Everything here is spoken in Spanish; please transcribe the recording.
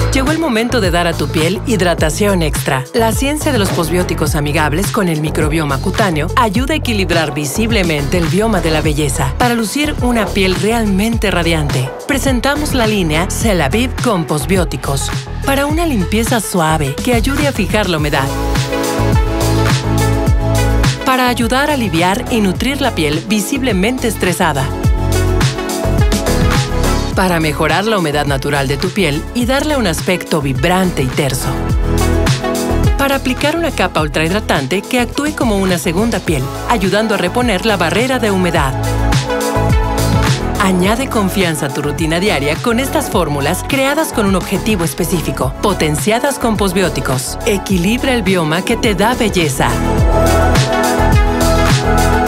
Llegó el momento de dar a tu piel hidratación extra. La ciencia de los posbióticos amigables con el microbioma cutáneo ayuda a equilibrar visiblemente el bioma de la belleza para lucir una piel realmente radiante. Presentamos la línea Celavive con posbióticos para una limpieza suave que ayude a fijar la humedad. Para ayudar a aliviar y nutrir la piel visiblemente estresada. Para mejorar la humedad natural de tu piel y darle un aspecto vibrante y terso. Para aplicar una capa ultrahidratante que actúe como una segunda piel, ayudando a reponer la barrera de humedad. Añade confianza a tu rutina diaria con estas fórmulas creadas con un objetivo específico, potenciadas con posbióticos. Equilibra el bioma que te da belleza.